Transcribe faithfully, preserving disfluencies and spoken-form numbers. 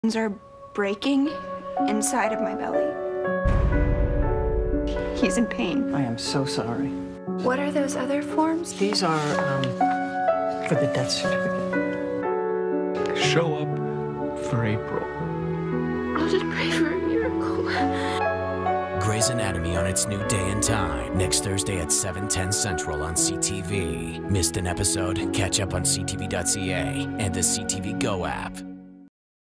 are breaking inside of my belly. He's in pain. I am so sorry. What are those other forms? These are, um, for the death certificate. Show up for April. I'll just pray for a miracle. Grey's Anatomy on its new day and time, next Thursday at seven ten Central on C T V. Missed an episode? Catch up on C T V dot C A and the C T V Go app.